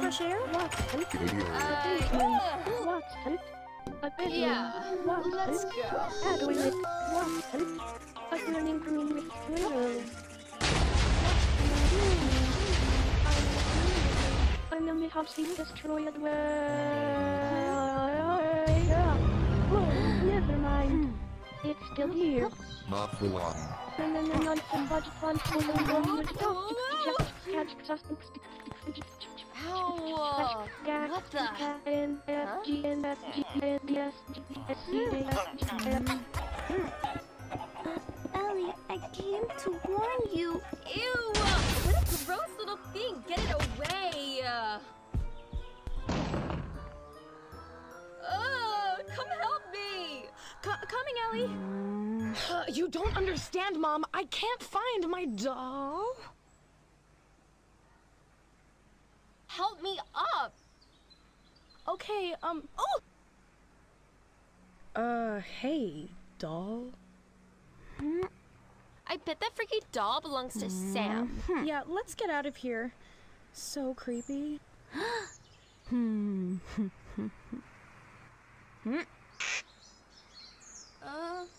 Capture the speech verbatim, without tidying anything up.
to share? Watson. Uh, Watson. A bedroom. yeah, Watson. let's go. A toilet. Watson. A learning room with windows. I'm in the house he destroyed. Well, yeah. Oh, never mind. It's still here. Not for long. And then I'm on some budget funds for the one with Ow! What the? Ellie, I came to warn you. Ew! What a gross little thing! Get it away! Oh, come help me! C coming, Ellie. Uh, you don't understand, Mom. I can't find my doll. Help me up! Okay, um, oh! Uh, hey, doll. I bet that freaky doll belongs to Sam. Yeah, let's get out of here. So creepy. Uh...